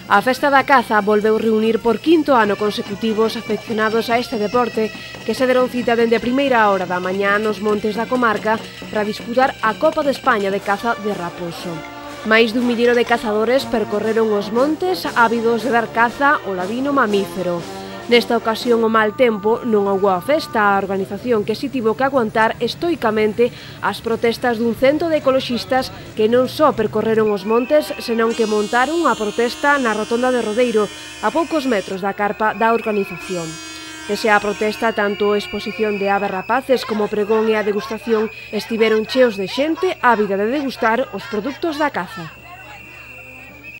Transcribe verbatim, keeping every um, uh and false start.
A Festa da Caza volveu reunir por quinto ano consecutivo os afeccionados a este deporte que se deron cita dende a primeira hora da mañá nos montes da comarca para disputar a Copa de España de caza de raposo. Máis dun milleiro de cazadores percorreron os montes ávidos de dar caza ao ladino mamífero. Nesta ocasión o mal tempo non houbo a festa a organización que si tivo que aguantar estoicamente as protestas dun cento de ecoloxistas que non só percorreron os montes, senón que montaron unha protesta na rotonda de Rodeiro, a poucos metros da carpa da organización. Pese á protesta, tanto a exposición de aves rapaces como o pregón e a degustación estiveron cheos de xente ávida de degustar os produtos da caza.